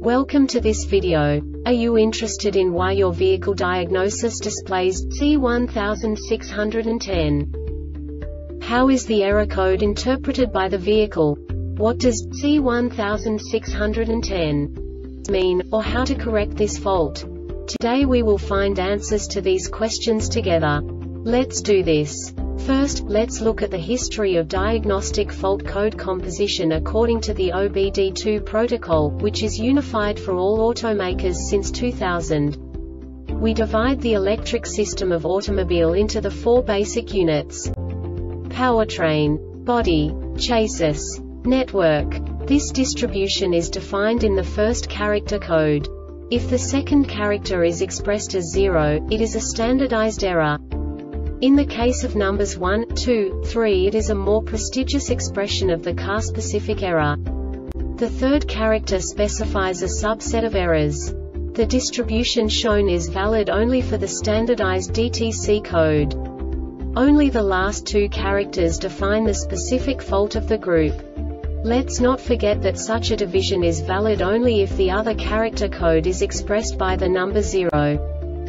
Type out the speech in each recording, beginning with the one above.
Welcome to this video. Are you interested in why your vehicle diagnosis displays C1610? How is the error code interpreted by the vehicle? What does C1610 mean, or how to correct this fault? Today we will find answers to these questions together. Let's do this. First, let's look at the history of diagnostic fault code composition according to the OBD2 protocol, which is unified for all automakers since 2000. We divide the electric system of automobile into the four basic units: powertrain, body, chassis, network. This distribution is defined in the first character code. If the second character is expressed as 0, it is a standardized error. In the case of numbers 1, 2, 3, it is a more prestigious expression of the car-specific error. The third character specifies a subset of errors. The distribution shown is valid only for the standardized DTC code. Only the last two characters define the specific fault of the group. Let's not forget that such a division is valid only if the other character code is expressed by the number 0.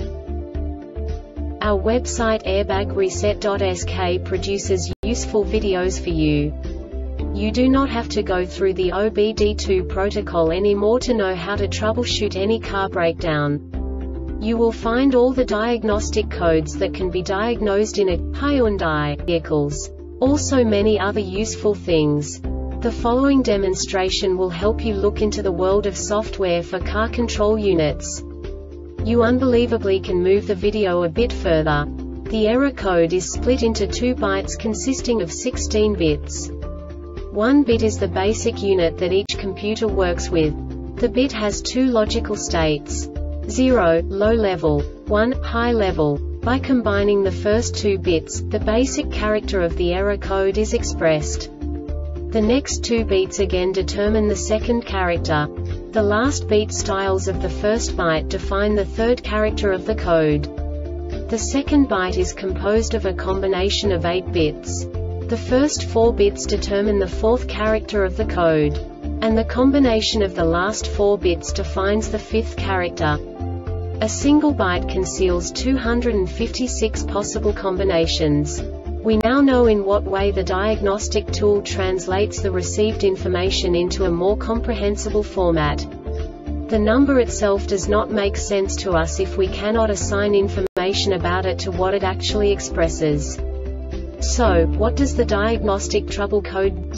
Our website airbagreset.sk produces useful videos for you. You do not have to go through the OBD2 protocol anymore to know how to troubleshoot any car breakdown. You will find all the diagnostic codes that can be diagnosed in a Hyundai vehicles. Also many other useful things. The following demonstration will help you look into the world of software for car control units. You unbelievably can move the video a bit further. The error code is split into 2 bytes consisting of 16 bits. 1 bit is the basic unit that each computer works with. The bit has 2 logical states: 0, low level, 1, high level. By combining the first 2 bits, the basic character of the error code is expressed. The next 2 beats again determine the second character. The last beat styles of the first byte define the third character of the code. The second byte is composed of a combination of 8 bits. The first 4 bits determine the fourth character of the code. And the combination of the last 4 bits defines the fifth character. A single byte conceals 256 possible combinations. We now know in what way the diagnostic tool translates the received information into a more comprehensible format. The number itself does not make sense to us if we cannot assign information about it to what it actually expresses. So, what does the diagnostic trouble code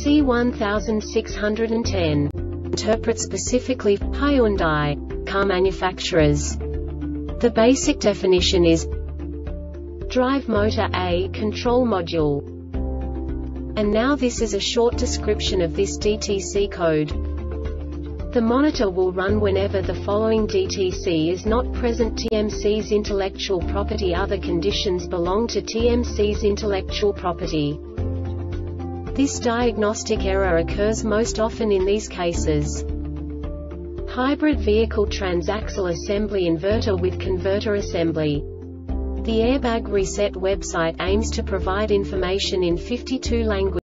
C1610 interpret specifically for Hyundai car manufacturers? The basic definition is drive motor A control module. And now this is a short description of this DTC code. The monitor will run whenever the following DTC is not present: TMC's intellectual property. Other conditions belong to TMC's intellectual property. This diagnostic error occurs most often in these cases: hybrid vehicle transaxle assembly inverter with converter assembly. The Airbag Reset website aims to provide information in 52 languages.